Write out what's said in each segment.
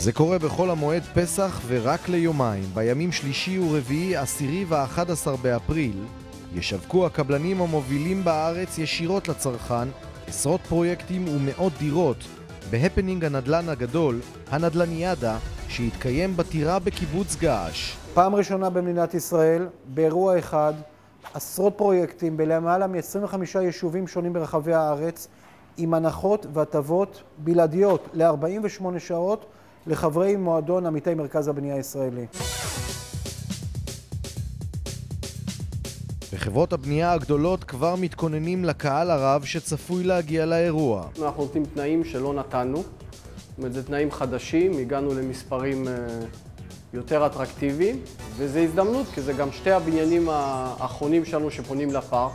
זה קורה בכל המועד פסח ורק ליומיים. בימים שלישי ורביעי, 10 ו-11 באפריל, ישווקו הקבלנים המובילים בארץ ישירות לצרכן עשרות פרויקטים ומאות דירות בהפנינג הנדל"ן הגדול, הנדל"ניאדה, שהתקיים בטירה בקיבוץ געש. פעם ראשונה במדינת ישראל, באירוע אחד, עשרות פרויקטים בלמעלה מ-25 יישובים שונים ברחבי הארץ, עם הנחות והטבות בלעדיות ל-48 שעות לחברי מועדון עמיתי מרכז הבנייה הישראלי. וחברות הבנייה הגדולות כבר מתכוננים לקהל הרב שצפוי להגיע לאירוע. אנחנו נותנים תנאים שלא נתנו, זאת אומרת, זה תנאים חדשים, הגענו למספרים יותר אטרקטיביים, וזו הזדמנות, כי זה גם שתי הבניינים האחרונים שלנו שפונים לפארק.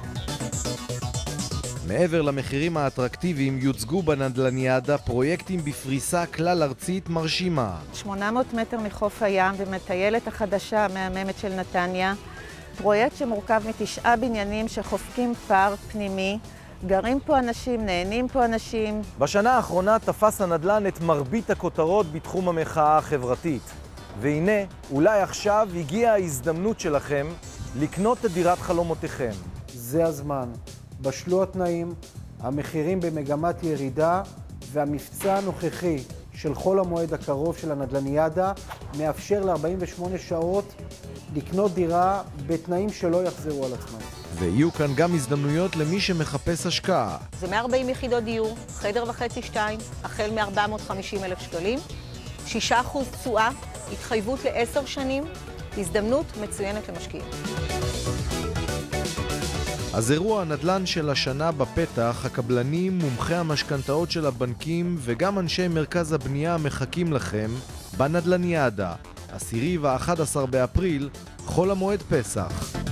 מעבר למחירים האטרקטיביים יוצגו בנדל"ניאדה פרויקטים בפריסה כלל ארצית מרשימה. 800 מטר מחוף הים ומטיילת החדשה המהממת של נתניה, פרויקט שמורכב מ9 בניינים שחופקים פארק פנימי, גרים פה אנשים, נהנים פה אנשים. בשנה האחרונה תפס הנדל"ן את מרבית הכותרות בתחום המחאה החברתית. והנה, אולי עכשיו הגיעה ההזדמנות שלכם לקנות את דירת חלומותיכם. זה הזמן. בשלו התנאים, המחירים במגמת ירידה, והמבצע הנוכחי של חול המועד הקרוב של הנדל"ניאדה מאפשר ל-48 שעות לקנות דירה בתנאים שלא יחזרו על עצמם. ויהיו כאן גם הזדמנויות למי שמחפש השקעה. זה 140 יחידות דיור, חדר וחצי 2, החל מ-450,000 שקלים, 6% תשואה, התחייבות ל10 שנים, הזדמנות מצוינת למשקיעים. אז אירוע הנדל"ן של השנה בפתח, הקבלנים, מומחי המשכנתאות של הבנקים וגם אנשי מרכז הבנייה מחכים לכם בנדל"ניאדה, 10 ו-11 באפריל, חול המועד פסח.